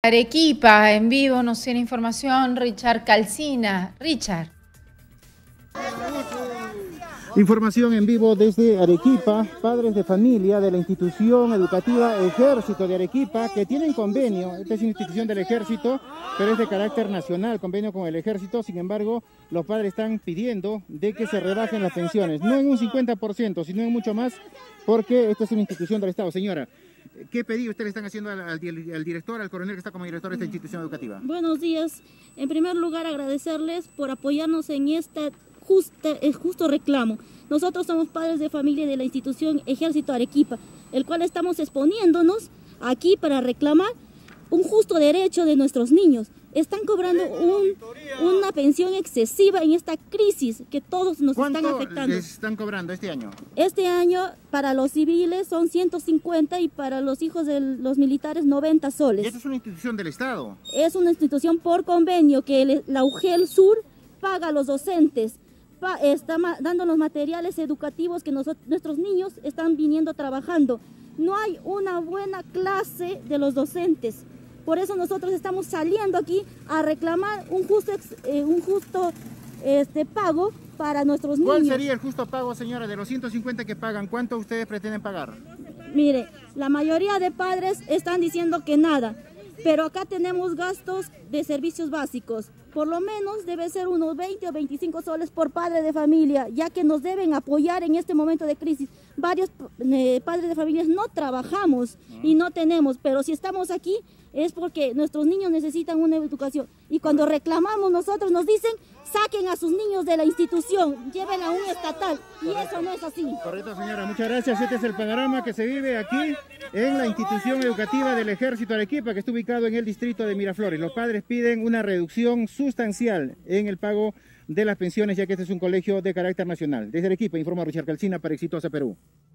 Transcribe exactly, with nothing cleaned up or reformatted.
Arequipa, en vivo, nos tiene información Richard Calcina. Richard. Información en vivo desde Arequipa, padres de familia de la institución educativa Ejército de Arequipa, que tienen convenio. Esta es una institución del Ejército, pero es de carácter nacional, convenio con el Ejército. Sin embargo, los padres están pidiendo de que se rebajen las pensiones, no en un cincuenta por ciento, sino en mucho más, porque esta es una institución del Estado. Señora, ¿qué pedido ustedes le están haciendo al, al, al director, al coronel que está como director de esta institución educativa? Buenos días. En primer lugar, agradecerles por apoyarnos en esta justa, es justo reclamo. Nosotros somos padres de familia de la institución Ejército Arequipa, el cual estamos exponiéndonos aquí para reclamar un justo derecho de nuestros niños. Están cobrando un, una pensión excesiva en esta crisis que todos nos están afectando. ¿Cuánto les están cobrando este año? Este año para los civiles son ciento cincuenta y para los hijos de los militares noventa soles. ¿Y esta es una institución del Estado? Es una institución por convenio que el, la U G E L Sur paga a los docentes. Está dando los materiales educativos que nosotros, nuestros niños están viniendo trabajando. No hay una buena clase de los docentes. Por eso nosotros estamos saliendo aquí a reclamar un justo, eh, un justo este, pago para nuestros niños. ¿Cuál sería el justo pago, señora, de los ciento cincuenta que pagan? ¿Cuánto ustedes pretenden pagar? Mire, la mayoría de padres están diciendo que nada, pero acá tenemos gastos de servicios básicos. Por lo menos debe ser unos veinte o veinticinco soles por padre de familia, ya que nos deben apoyar en este momento de crisis. Varios eh, padres de familias no trabajamos y no tenemos, pero si estamos aquí es porque nuestros niños necesitan una educación. Y cuando reclamamos nosotros nos dicen, saquen a sus niños de la institución, lleven a un estatal, y eso no es así. Correcto, señora, muchas gracias. Este es el panorama que se vive aquí en la institución educativa del Ejército Arequipa, que está ubicado en el distrito de Miraflores. Los padres piden una reducción sustancial en el pago de las pensiones, ya que este es un colegio de carácter nacional. Desde Arequipa informa Richard Calcina para Exitosa Perú.